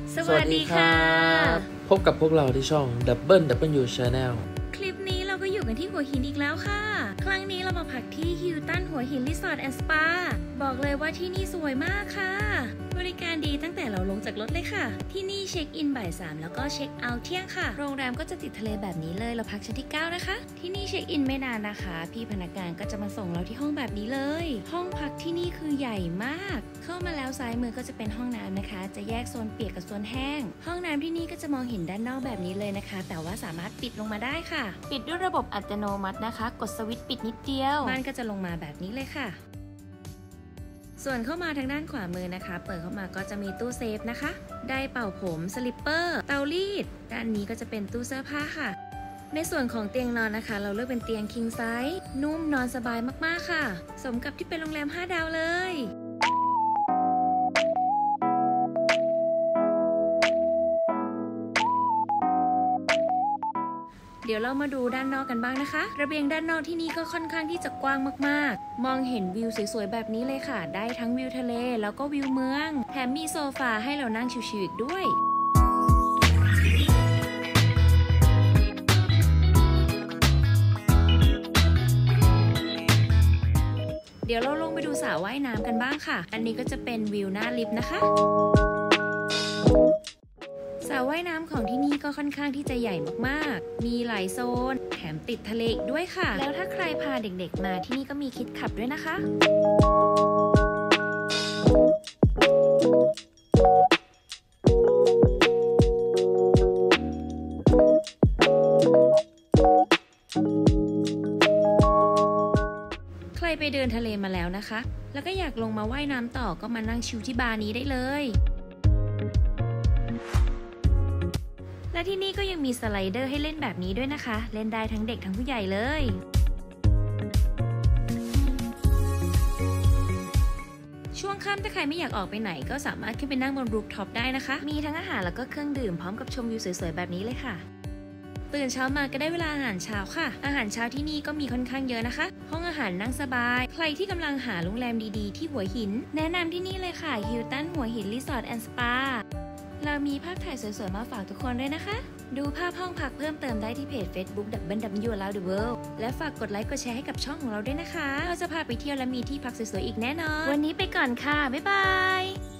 สวัสดีค่ะพบกับพวกเราที่ช่อง Double Channel คลิปนี้เราก็อยู่กันที่หัวหินอีกแล้วค่ะครั้งนี้เรามาพักที่ฮิลตันหัวหินรีสอร์ทแอนด์สปาบอกเลยว่าที่นี่สวยมากค่ะบริการดีตั้งแต่เราลงจากรถเลยค่ะที่นี่เช็คอินบ่าย 3แล้วก็เช็คเอาท์เที่ยงค่ะโรงแรมก็จะติดทะเลแบบนี้เลยเราพักชั้นที่ 9นะคะที่นี่เช็คอินไม่นานนะคะพี่พนักงานก็จะมาส่งเราที่ห้องแบบนี้เลยห้องพักที่นี่คือใหญ่มากเข้ามาแล้วซ้ายมือก็จะเป็นห้องน้ำนะคะจะแยกโซนเปียกกับโซนแห้งห้องน้ำที่นี่ก็จะมองเห็นด้านนอกแบบนี้เลยนะคะแต่ว่าสามารถปิดลงมาได้ค่ะปิดด้วยระบบอัตโนมัตินะคะกดสวิตช์ปิดนิดเดียวม่านก็จะลงมาแบบนี้เลยค่ะส่วนเข้ามาทางด้านขวามือนะคะเปิดเข้ามาก็จะมีตู้เซฟนะคะได้เป่าผมสลิปเปอร์เตารีดด้านนี้ก็จะเป็นตู้เสื้อผ้าค่ะในส่วนของเตียงนอนนะคะเราเลือกเป็นเตียง king size นุ่มนอนสบายมากๆค่ะสมกับที่เป็นโรงแรม5 ดาวเลยเดี๋ยวเรามาดูด้านนอกกันบ้างนะคะระเบียงด้านนอกที่นี่ก็ค่อนข้างที่จะกว้างมากๆมองเห็นวิวสวยๆแบบนี้เลยค่ะได้ทั้งวิวทะเลแล้วก็วิวเมืองแถมมีโซฟาให้เรานั่งชิวๆอีกด้วยเดี๋ยวเราลงไปดูสระว่ายน้ำกันบ้างค่ะอันนี้ก็จะเป็นวิวหน้าลิฟต์นะคะสระว่ายน้ำของที่นี่ก็ค่อนข้างที่จะใหญ่มากๆมีหลายโซนแถมติดทะเลอีกด้วยค่ะแล้วถ้าใครพาเด็กๆมาที่นี่ก็มีคิดขับด้วยนะคะใครไปเดินทะเลมาแล้วนะคะแล้วก็อยากลงมาว่ายน้ำต่อก็มานั่งชิลที่บาร์นี้ได้เลยและที่นี่ก็ยังมีสไลเดอร์ให้เล่นแบบนี้ด้วยนะคะเล่นได้ทั้งเด็กทั้งผู้ใหญ่เลยช่วงค่ำถ้าใครไม่อยากออกไปไหนก็สามารถขึ้นไปนั่งบนรูฟท็อปได้นะคะมีทั้งอาหารแล้วก็เครื่องดื่มพร้อมกับชมวิวสวยๆแบบนี้เลยค่ะตื่นเช้ามาก็ได้เวลาอาหารเช้าค่ะอาหารเช้าที่นี่ก็มีค่อนข้างเยอะนะคะห้องอาหารนั่งสบายใครที่กำลังหาโรงแรมดีๆที่หัวหินแนะนำที่นี่เลยค่ะฮิลตันหัวหินรีสอร์ทแอนด์สปาเรามีภาพถ่ายสวยๆมาฝากทุกคนด้วยนะคะดูภาพห้องพักเพิ่มเติมได้ที่เพจ Facebook Double Around the World และฝากกดไลค์กดแชร์ให้กับช่องของเราด้วยนะคะเราจะพาไปเที่ยวและมีที่พักสวยๆอีกแน่นอนวันนี้ไปก่อนค่ะบ๊ายบาย